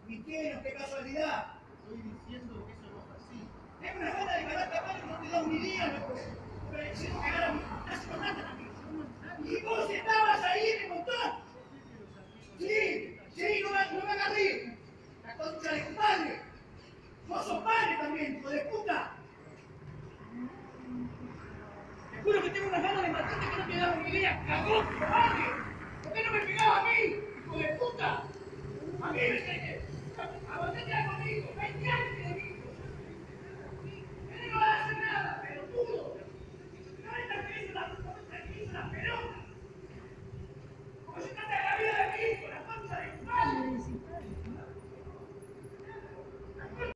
Miqueros, qué casualidad. Estoy diciendo que eso no es así. Tengo una gana de cagar capaz que no te da un día, loco. Pero hicimos cagar a mi casi lo matan a mí. Y vos estabas ahí en el montón. Sí, no me agarré. La concha de tu padre. Vos sos padre también, hijo de puta. Te juro que tengo unas ganas de matarte que no te das una idea, cagón, cobarde. ¿Por qué no me pegabas a mí, hijo de puta? A mí me tenés que